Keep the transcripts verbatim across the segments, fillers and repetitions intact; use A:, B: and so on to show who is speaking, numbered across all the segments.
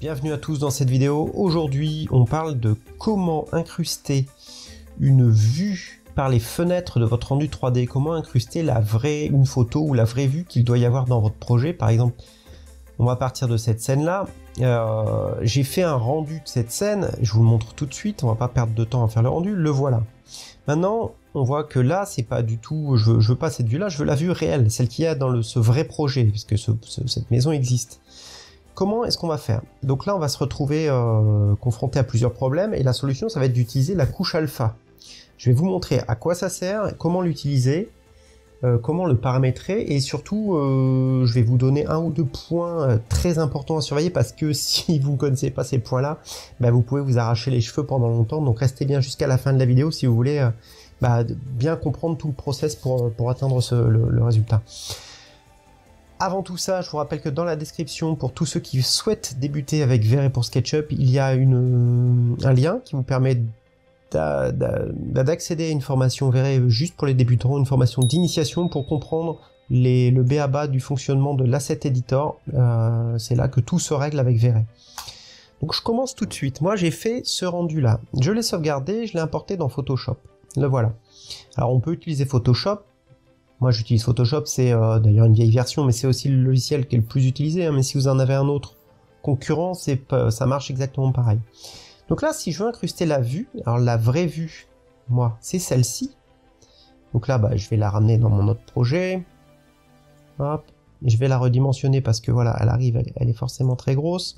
A: Bienvenue à tous dans cette vidéo. Aujourd'hui, on parle de comment incruster une vue par les fenêtres de votre rendu trois D. Comment incruster la vraie, une photo ou la vraie vue qu'il doit y avoir dans votre projet. Par exemple, on va partir de cette scène-là. Euh, j'ai fait un rendu de cette scène. Je vous le montre tout de suite. On va pas perdre de temps à faire le rendu. Le voilà. Maintenant, on voit que là, c'est pas du tout. Je veux, je veux pas cette vue-là. Je veux la vue réelle, celle qu'il y a dans le, ce vrai projet, puisque ce, ce, cette maison existe. Comment est-ce qu'on va faire? Donc là, on va se retrouver euh, confronté à plusieurs problèmes et la solution, ça va être d'utiliser la couche alpha. Je vais vous montrer à quoi ça sert, comment l'utiliser, euh, comment le paramétrer et surtout, euh, je vais vous donner un ou deux points très importants à surveiller parce que si vous ne connaissez pas ces points-là, bah, vous pouvez vous arracher les cheveux pendant longtemps. Donc restez bien jusqu'à la fin de la vidéo si vous voulez euh, bah, bien comprendre tout le process pour, pour atteindre ce, le, le résultat. Avant tout ça, je vous rappelle que dans la description, pour tous ceux qui souhaitent débuter avec V R pour SketchUp, il y a une, un lien qui vous permet d'accéder à une formation V R juste pour les débutants, une formation d'initiation pour comprendre les, le b a ba du fonctionnement de l'Asset Editor. Euh, C'est là que tout se règle avec V R. Donc je commence tout de suite. Moi j'ai fait ce rendu là. Je l'ai sauvegardé, je l'ai importé dans Photoshop. Le voilà. Alors on peut utiliser Photoshop. Moi j'utilise Photoshop, c'est euh, d'ailleurs une vieille version, mais c'est aussi le logiciel qui est le plus utilisé, hein, mais si vous en avez un autre concurrent, c'est ça marche exactement pareil. Donc là, si je veux incruster la vue, alors la vraie vue, moi, c'est celle-ci. Donc là, bah, je vais la ramener dans mon autre projet. Hop, je vais la redimensionner parce que voilà, elle arrive, elle, elle est forcément très grosse.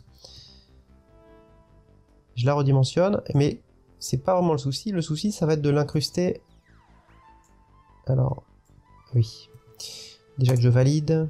A: Je la redimensionne, mais c'est pas vraiment le souci. Le souci, ça va être de l'incruster. Alors... Oui, déjà que je valide.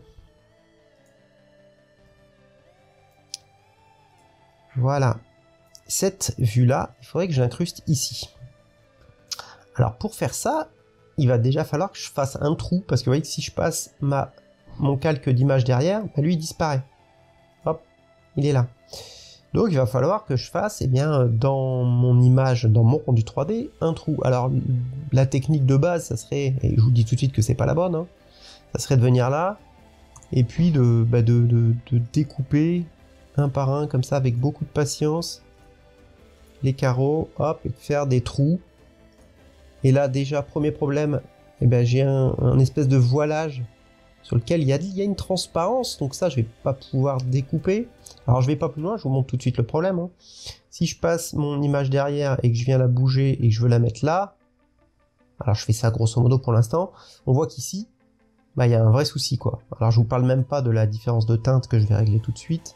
A: Voilà. Cette vue-là, il faudrait que je l'incruste ici. Alors pour faire ça, il va déjà falloir que je fasse un trou, parce que vous voyez que si je passe ma, mon calque d'image derrière, bah lui il disparaît. Hop, il est là. Donc il va falloir que je fasse, eh bien, dans mon image, dans mon rendu trois D, un trou. Alors la technique de base, ça serait, et je vous dis tout de suite que c'est pas la bonne, hein, ça serait de venir là, et puis de, bah de, de, de découper un par un, comme ça, avec beaucoup de patience, les carreaux, hop, et de faire des trous. Et là déjà, premier problème, eh ben, j'ai un, un espèce de voilage sur lequel il y, a, il y a une transparence, donc ça je vais pas pouvoir découper. Alors je vais pas plus loin, je vous montre tout de suite le problème. Hein. Si je passe mon image derrière et que je viens la bouger et que je veux la mettre là, alors je fais ça grosso modo pour l'instant, on voit qu'ici, bah il y a un vrai souci quoi. Alors je vous parle même pas de la différence de teinte que je vais régler tout de suite.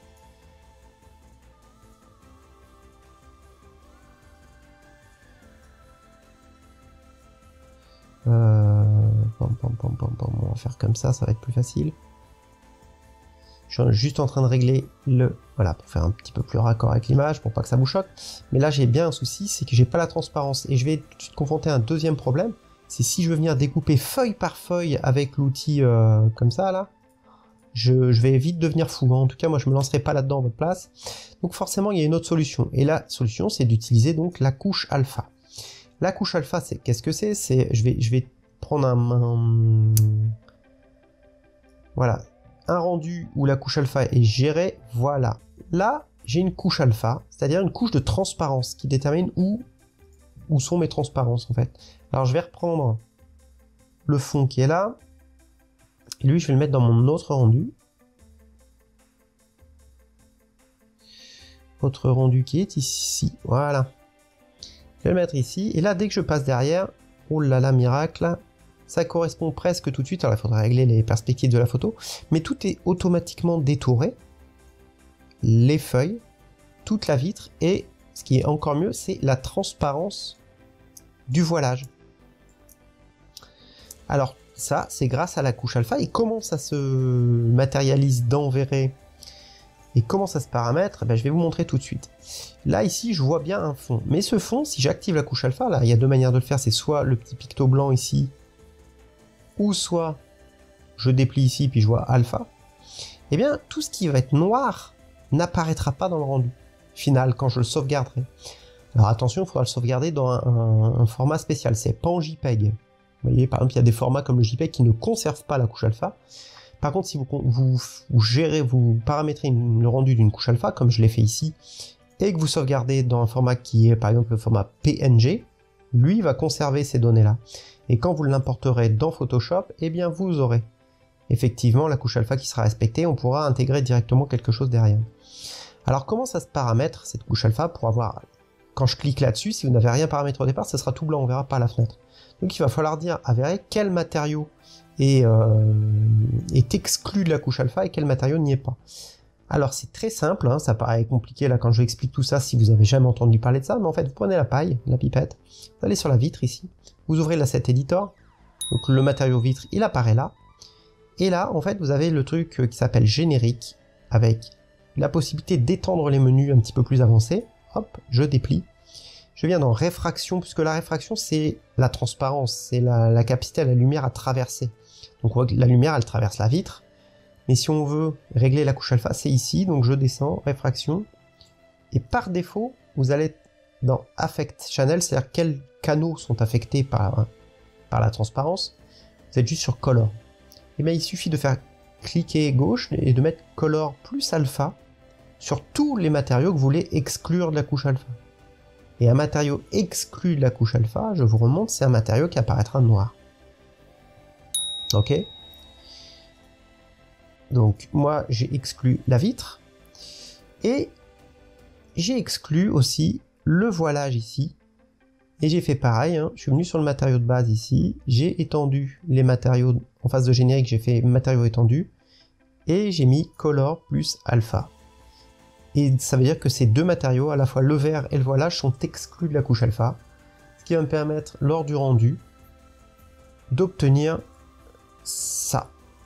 A: Euh, pom, pom, pom, pom, pom. On va faire comme ça, ça va être plus facile. Je suis juste en train de régler le... Voilà, pour faire un petit peu plus raccord avec l'image, pour pas que ça vous choque. Mais là, j'ai bien un souci, c'est que j'ai pas la transparence. Et je vais tout de suite confronter à un deuxième problème. C'est si je veux venir découper feuille par feuille avec l'outil euh, comme ça, là, je, je vais vite devenir fou. En tout cas, moi, je me lancerai pas là-dedans à votre place. Donc forcément, il y a une autre solution. Et la solution, c'est d'utiliser donc la couche alpha. La couche alpha, c'est qu'est-ce que c'est? C'est je vais, je vais prendre un... un voilà. Un rendu où la couche alpha est gérée, voilà. Là, j'ai une couche alpha, c'est-à-dire une couche de transparence qui détermine où, où sont mes transparences en fait. Alors je vais reprendre le fond qui est là, et lui je vais le mettre dans mon autre rendu. Autre rendu qui est ici, voilà. Je vais le mettre ici, et là dès que je passe derrière, oh là là miracle, ça correspond presque tout de suite, alors il faudra régler les perspectives de la photo, mais tout est automatiquement détouré, les feuilles, toute la vitre, et ce qui est encore mieux, c'est la transparence du voilage. Alors ça, c'est grâce à la couche alpha, et comment ça se matérialise dans V R et comment ça se paramètre, ben, je vais vous montrer tout de suite. Là, ici, je vois bien un fond, mais ce fond, si j'active la couche alpha, là, il y a deux manières de le faire, c'est soit le petit picto blanc ici, ou soit je déplie ici puis je vois alpha, et eh bien tout ce qui va être noir n'apparaîtra pas dans le rendu final quand je le sauvegarderai. Alors attention, il faudra le sauvegarder dans un, un, un format spécial, c'est pas en JPEG. Vous voyez, par exemple, il y a des formats comme le JPEG qui ne conservent pas la couche alpha, Par contre, si vous, vous, vous gérez, vous paramétrez une, le rendu d'une couche alpha, comme je l'ai fait ici, et que vous sauvegardez dans un format qui est par exemple le format P N G, lui va conserver ces données-là. Et quand vous l'importerez dans Photoshop, eh bien vous aurez effectivement la couche alpha qui sera respectée, on pourra intégrer directement quelque chose derrière. Alors comment ça se paramètre cette couche alpha pour avoir, quand je clique là-dessus, si vous n'avez rien paramétré au départ, ce sera tout blanc, on verra pas la fenêtre. Donc il va falloir dire à Vray quel matériau est, euh, est exclu de la couche alpha et quel matériau n'y est pas. Alors c'est très simple, hein, ça paraît compliqué là quand je vous explique tout ça si vous avez jamais entendu parler de ça, mais en fait vous prenez la paille, la pipette, vous allez sur la vitre ici, vous ouvrez l'asset editor, donc le matériau vitre il apparaît là, et là en fait vous avez le truc qui s'appelle générique, avec la possibilité d'étendre les menus un petit peu plus avancés, hop, je déplie, je viens dans réfraction, puisque la réfraction c'est la transparence, c'est la, la capacité à la lumière à traverser, donc on voit que la lumière elle traverse la vitre. Mais si on veut régler la couche alpha, c'est ici, donc je descends, réfraction, et par défaut, vous allez dans Affect Channel, c'est-à-dire quels canaux sont affectés par, par la transparence, vous êtes juste sur Color. Et bien il suffit de faire cliquer gauche et de mettre Color plus Alpha sur tous les matériaux que vous voulez exclure de la couche alpha. Et un matériau exclu de la couche alpha, je vous remonte, c'est un matériau qui apparaîtra noir. Ok ? Donc moi j'ai exclu la vitre et j'ai exclu aussi le voilage ici et j'ai fait pareil, hein. Je suis venu sur le matériau de base ici, j'ai étendu les matériaux en face de générique, j'ai fait matériaux étendus et j'ai mis color plus alpha. Et ça veut dire que ces deux matériaux, à la fois le vert et le voilage, sont exclus de la couche alpha, ce qui va me permettre lors du rendu d'obtenir ça.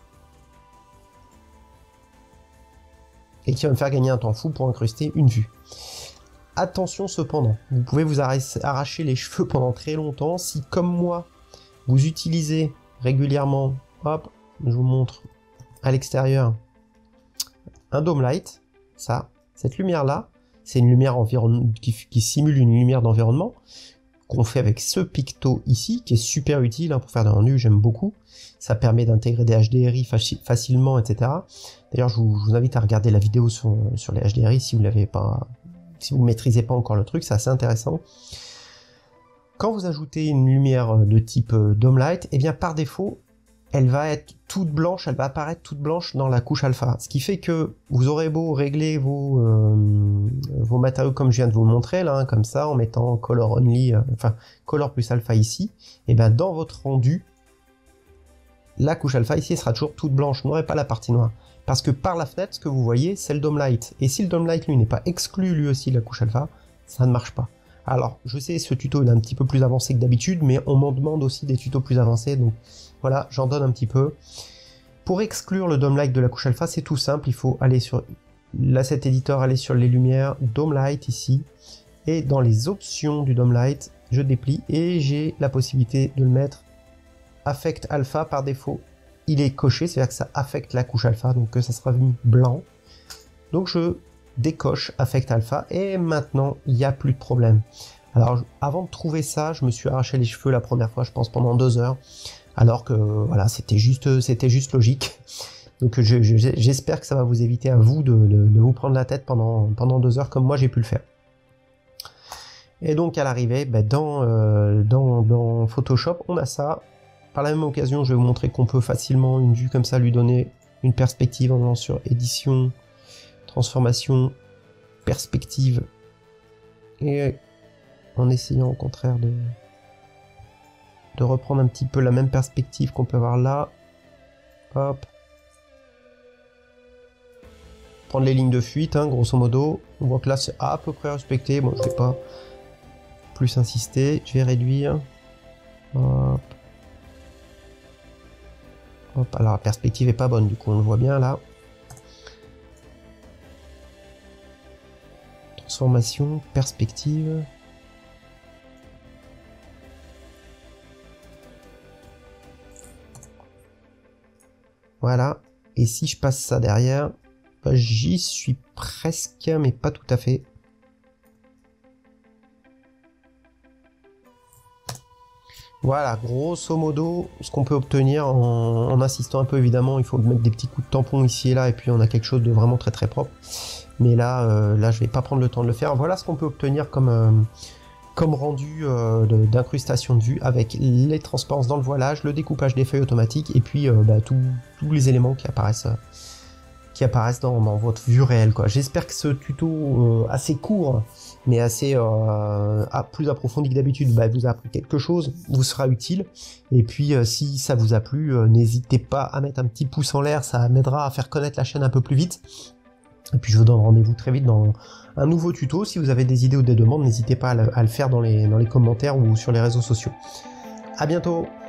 A: Et qui va me faire gagner un temps fou pour incruster une vue. Attention cependant, vous pouvez vous arracher les cheveux pendant très longtemps si, comme moi, vous utilisez régulièrement, hop, je vous montre à l'extérieur, un dome light, ça, cette lumière-là, c'est une lumière environ... qui, qui simule une lumière d'environnement, qu'on fait avec ce picto ici, qui est super utile hein, pour faire des rendus, j'aime beaucoup. Ça permet d'intégrer des H D R I faci facilement, et cetera. D'ailleurs, je, je vous invite à regarder la vidéo sur, sur les H D R I si vous l'avez pas, si vous maîtrisez pas encore le truc, c'est assez intéressant. Quand vous ajoutez une lumière de type euh, Dome Light, et bien par défaut, elle va être toute blanche, elle va apparaître toute blanche dans la couche alpha. Ce qui fait que vous aurez beau régler vos, euh, vos matériaux comme je viens de vous le montrer, là, hein, comme ça, en mettant color only, euh, enfin color plus alpha ici, et bien dans votre rendu, la couche alpha ici elle sera toujours toute blanche, vous n'aurez pas la partie noire. Parce que par la fenêtre, ce que vous voyez, c'est le dome light. Et si le dome light lui n'est pas exclu lui aussi de la couche alpha, ça ne marche pas. Alors, je sais, ce tuto il est un petit peu plus avancé que d'habitude, mais on m'en demande aussi des tutos plus avancés, donc voilà, j'en donne un petit peu. Pour exclure le dome light de la couche alpha, c'est tout simple, il faut aller sur l'asset editor, aller sur les lumières, dome light ici, et dans les options du dome light, je déplie et j'ai la possibilité de le mettre affect alpha par défaut. Il est coché, c'est-à-dire que ça affecte la couche alpha, donc ça sera mis blanc. Donc je décoche affect alpha et maintenant il n'y a plus de problème. Alors avant de trouver ça, je me suis arraché les cheveux la première fois, je pense pendant deux heures, alors que voilà, c'était juste, c'était juste logique. Donc je, je, j'espère que ça va vous éviter à vous de, de, de vous prendre la tête pendant, pendant deux heures comme moi j'ai pu le faire. Et donc à l'arrivée, ben dans, euh, dans, dans Photoshop, on a ça. Par la même occasion, je vais vous montrer qu'on peut facilement, une vue comme ça, lui donner une perspective en allant sur édition, transformation, perspective, et en essayant au contraire de, de reprendre un petit peu la même perspective qu'on peut avoir là. Hop. Prendre les lignes de fuite, hein, grosso modo. On voit que là, c'est à peu près respecté. Bon, je vais pas plus insister. Je vais réduire. Hop. Hop, alors la perspective est pas bonne, du coup on le voit bien là. Transformation, perspective. Voilà. Et si je passe ça derrière, bah, j'y suis presque, mais pas tout à fait. Voilà, grosso modo, ce qu'on peut obtenir en, en insistant un peu, évidemment, il faut mettre des petits coups de tampon ici et là, et puis on a quelque chose de vraiment très très propre. Mais là, euh, là je vais pas prendre le temps de le faire. Voilà ce qu'on peut obtenir comme, euh, comme rendu euh, d'incrustation de vue avec les transparences dans le voilage, le découpage des feuilles automatiques, et puis euh, bah, tous les éléments qui apparaissent, euh, qui apparaissent dans, dans votre vue réelle, quoi. J'espère que ce tuto euh, assez court, mais assez euh, plus approfondi que d'habitude, bah, vous a appris quelque chose, vous sera utile. Et puis euh, si ça vous a plu, euh, n'hésitez pas à mettre un petit pouce en l'air, ça m'aidera à faire connaître la chaîne un peu plus vite. Et puis je vous donne rendez-vous très vite dans un nouveau tuto. Si vous avez des idées ou des demandes, n'hésitez pas à le, à le faire dans les, dans les commentaires ou sur les réseaux sociaux. À bientôt!